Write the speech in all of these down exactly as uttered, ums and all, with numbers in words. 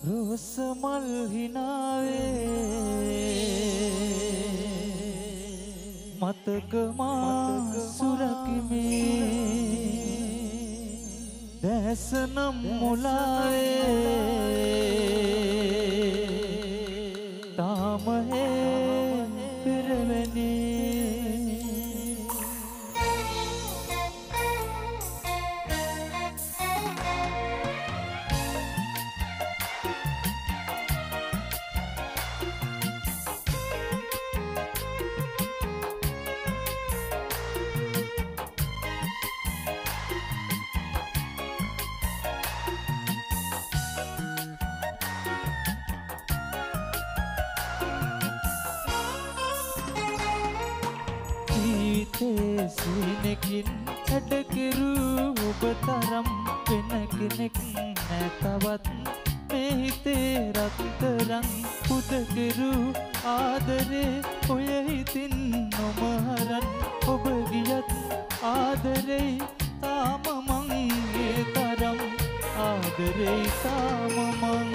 රෝස මල් හිනාවේ මතක මා සුරකිමේ දැස නම් මුලාවේ තාම හේ පෙරවැනේ සීනකින් හැඩකිරු ඔබ තරම් වෙන කෙනෙක් නැතවත් මේ හිතේ රත්තරන් පුදකිරු ආදරේ ඔය හිතින් නොමහරන් ඔබ ගියත් ආදරේ තාම මං ඒ තරම් ආදරේ තාම මං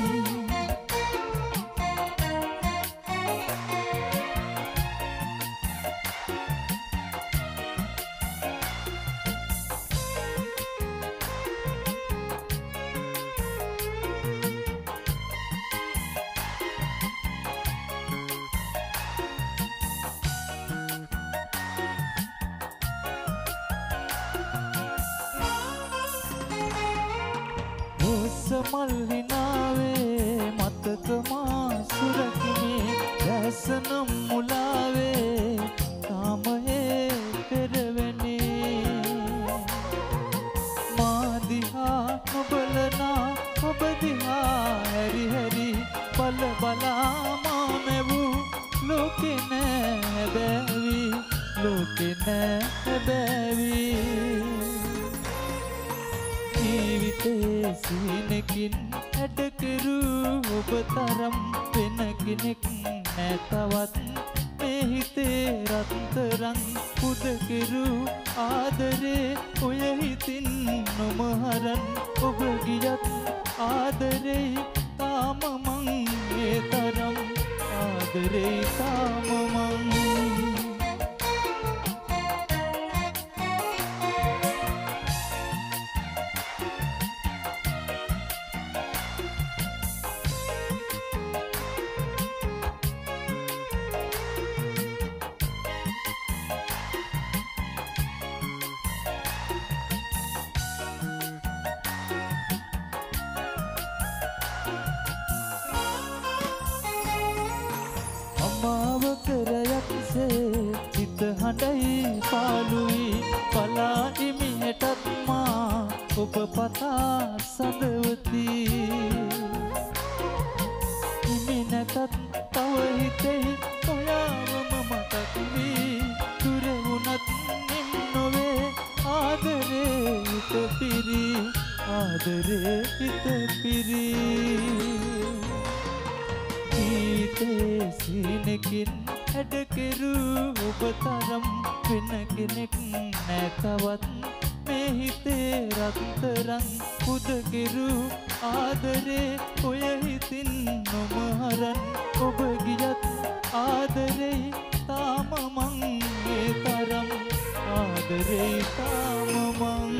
මල් හිනාවේ මතක මා සුරකිමේ දැස නම් මුලාවේ තාම ඒ පෙරවැනේ මා දිහා නොබලනා ඔබ දිහා හැරි හැරි බල බලා මා මැවූ ලෝකෙ නෑ බෑවි ලෝකෙ නෑ බෑවි ජීවිතේ සීනකින් හැඩකිරු ඔබ තරම් වෙන කෙනෙක් නැතවත් මේ හිතේ රත්තරන් පුදකිරු ආදරේ ඔය හිතින් නොමහරන් ඔබ ගියත් ආදරේ තාම මං ඒ තරම් ආදරේ තාම මං මාව කරයක්සේ හිත හඬයි පාළුයි පලා ඉමිහෙටත් මා ඔබ පතා සඳවති ඉමි නැතත් තව හිතෙහි ඔයාවම මතක් වී දුර වුණත් නිම් නොවේ ආදරේ හිත පිරි ආදරේ හිත පිරි ජීවිතේ සීනකින් හැඩකිරු ඔබ තරම් වෙන කෙනෙක් නැතවත් මේ හිතේ රත්තරන් පුදකිරු ආදරේ ඔය හිතින් නොමහරන් ඔබ ගියත් ආදරේ තාම මං ඒ තරම් ආදරේ තාම මං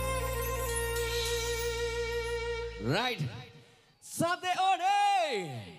Right. Sate Ode!